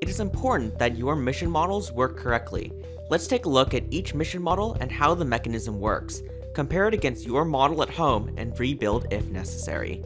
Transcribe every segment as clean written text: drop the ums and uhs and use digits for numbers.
it is important that your mission models work correctly. Let's take a look at each mission model and how the mechanism works. Compare it against your model at home and rebuild if necessary.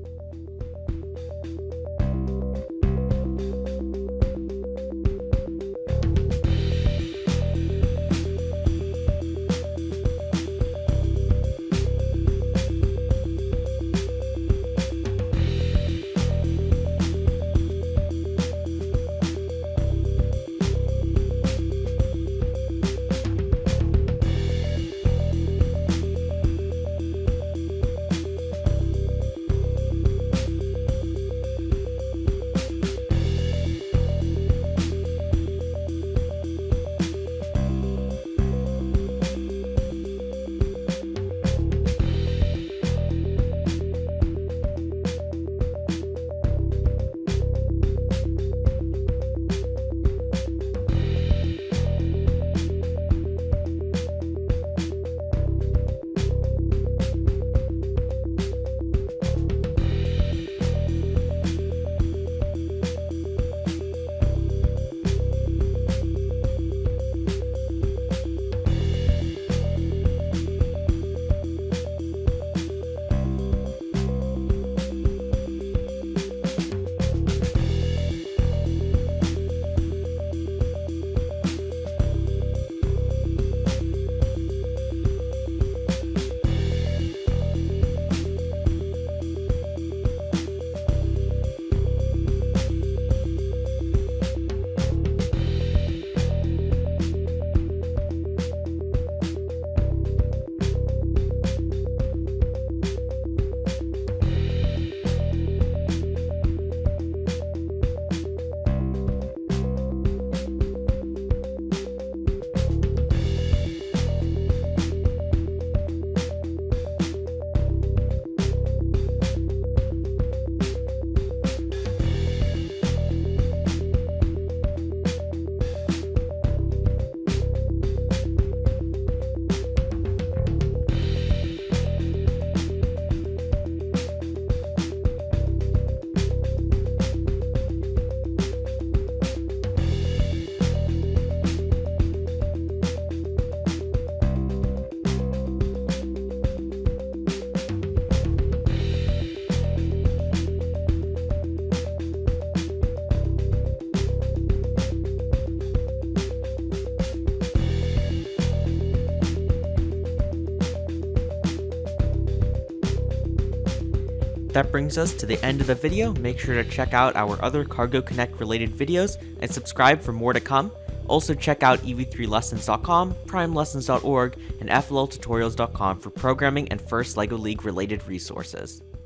That brings us to the end of the video. Make sure to check out our other Cargo Connect related videos and subscribe for more to come. Also check out ev3lessons.com, primelessons.org, and flltutorials.com for programming and First LEGO League related resources.